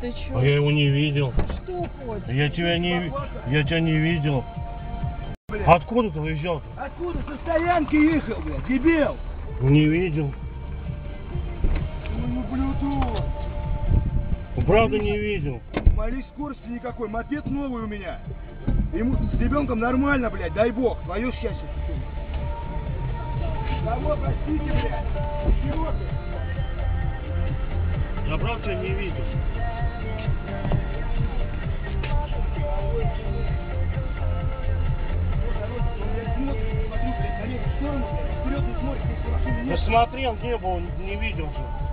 ты чё? А я его не видел. Что хочешь? Я тебя не видел. Блядь. Откуда ты выезжал? Откуда? Со стоянки ехал, блядь, дебил! Не видел. Ну, блюду! Правда не видел. Моей скорости никакой, мопед новый у меня. Ему с ребенком нормально, блядь, дай бог, твое счастье. Кого простите, блядь? Чего ты? Я правда тебя не видел. Я смотрел, не был, не видел же.